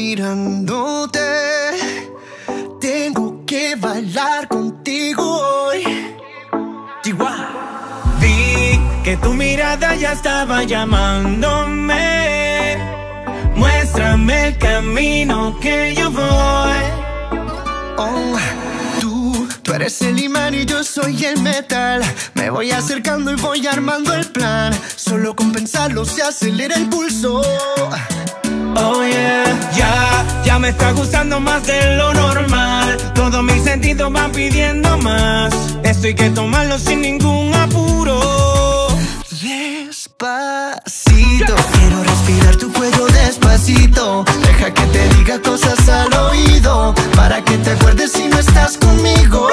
mirándote. Tengo que bailar contigo hoy. Chihuahua. Vi que tu mirada ya estaba llamándome. Muéstrame el camino que yo voy. Oh, tú eres el imán y yo soy el metal. Me voy acercando y voy armando el plan. Solo con pensarlo se acelera el pulso. Oh yeah, ya me está gustando más de lo normal. Todos mis sentidos van pidiendo más. Esto hay que tomarlo sin ningún apuro. Despacito, quiero respirar tu cuello despacito. Deja que te diga cosas al oído, para que te acuerdes si no estás conmigo.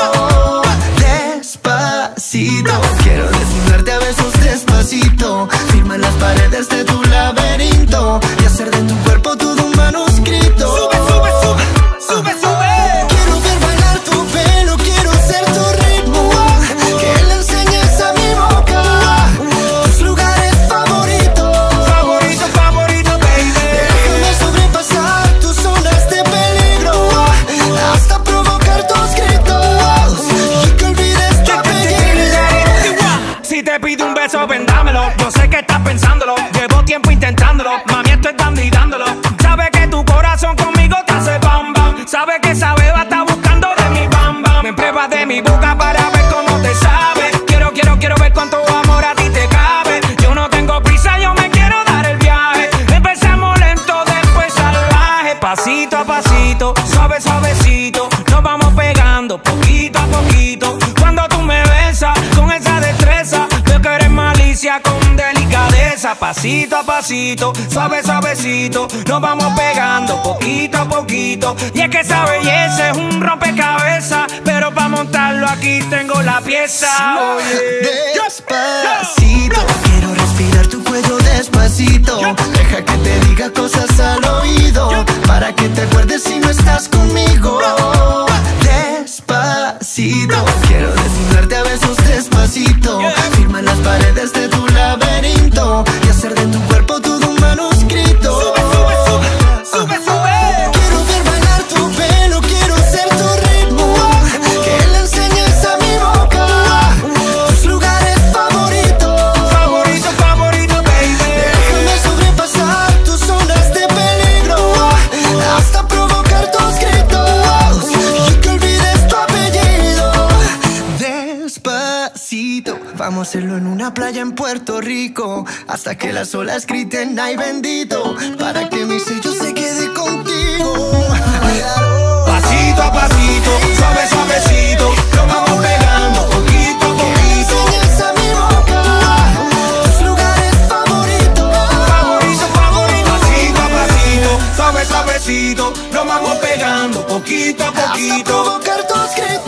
Despacito, quiero desnudarte a besos despacito. Firma en las paredes de tu laberinto y hacer de tu cuerpo todo un manuscrito. Sube, sube, sube, sube, sube. Quiero ver bailar tu pelo, quiero ser tu ritmo. Que le enseñes a mi boca tus lugares favoritos. Favorito, favorito, baby. Déjame sobrepasar tus zonas de peligro, hasta provocar tus gritos y que olvides tu apellido. Si te pido un beso, vendámelo. Yo sé que estás pensándolo. Llevo tiempo intentándolo. Mami, estoy dando y dándolo. Sabe que tu corazón conmigo te hace bam bam. Sabe que esa beba está buscando de mi bam bam. Me pruebas de mi boca para ver cómo te sabe. Quiero ver cuánto amor a ti te cabe. Yo no tengo prisa, yo me quiero dar el viaje. Empezamos lento, después salvaje. Pasito a pasito, suave, suavecito. Nos vamos pegando poquito a poquito. Cuando tú me besas con esa destreza, veo que eres malicia con delicadeza. Pasito a pasito, suave, suavecito. Nos vamos pegando poquito a poquito. Y es que esa belleza es un rompecabezas, pero para montarlo aquí tengo la pieza. Despacito, quiero respirar tu cuello despacito. Deja que te diga cosas al oído, para que te acuerdes si no estás conmigo. Despacito, quiero desnudarte a besos despacito. Firma en las paredes de tu laberinto y hacer de tu cuerpo todo un manuscrito. Sube, sube, sube, sube, sube. Quiero ver bailar tu pelo, quiero ser tu ritmo. Que le enseñes a mi boca tus lugares favoritos. Favorito, favorito, baby. Déjame sobrepasar tus zonas de peligro, hasta provocar tus gritos y que olvides tu apellido. Despacito, vamos a hacerlo en una playa en Puerto Rico, hasta que las olas griten ay bendito, para que mi sello se quede contigo. Pasito a pasito, suave, suavecito. Lo vamos pegando poquito a poquito. Enseñas a mi boca tus lugares favoritos. Favorito, favorito. Pasito a pasito, suave, suavecito. Lo vamos pegando poquito a Hasta poquito. provocar tus gritos.